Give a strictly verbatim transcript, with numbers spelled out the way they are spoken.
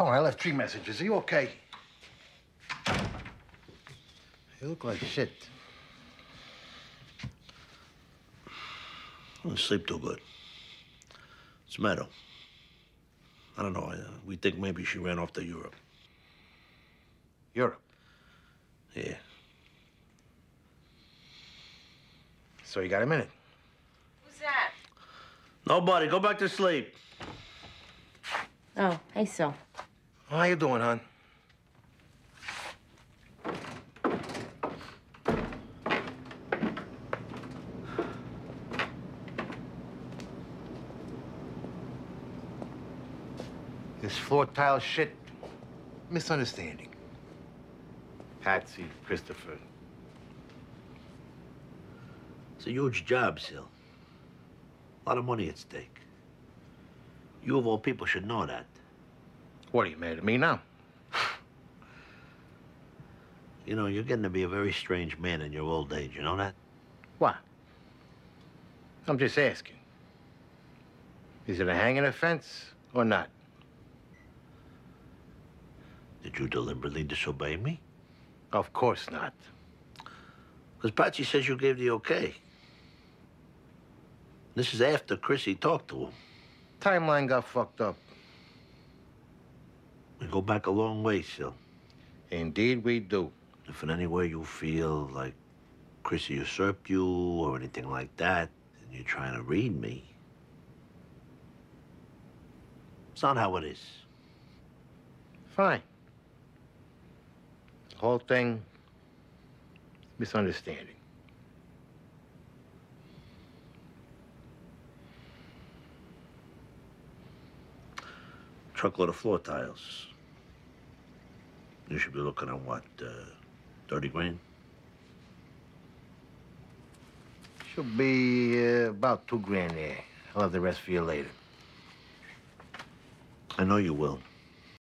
Tony, I left three messages. Are you okay? You look like shit. I don't sleep too good. What's the matter? I don't know. I, uh, we think maybe she ran off to Europe. Europe? Yeah. So you got a minute? Who's that? Nobody. Go back to sleep. Oh, hey, Sil. How you doing, hon? This floor tile shit, misunderstanding. Patsy, Christopher. It's a huge job, Sil. A lot of money at stake. You, of all people, should know that. What, are you mad at me now? You know, you're getting to be a very strange man in your old age. You know that? What? I'm just asking. Is it a hanging offense or not? Did you deliberately disobey me? Of course not. Because Patsy says you gave the okay. This is after Chrissy talked to him. Timeline got fucked up. We go back a long way, Sil. Indeed we do. If in any way you feel like Chrissy usurped you or anything like that, and you're trying to read me, it's not how it is. Fine. The whole thing, misunderstanding. Truckload of floor tiles. You should be looking at what, uh, thirty grand? Should be uh, about two grand there. I'll have the rest for you later. I know you will.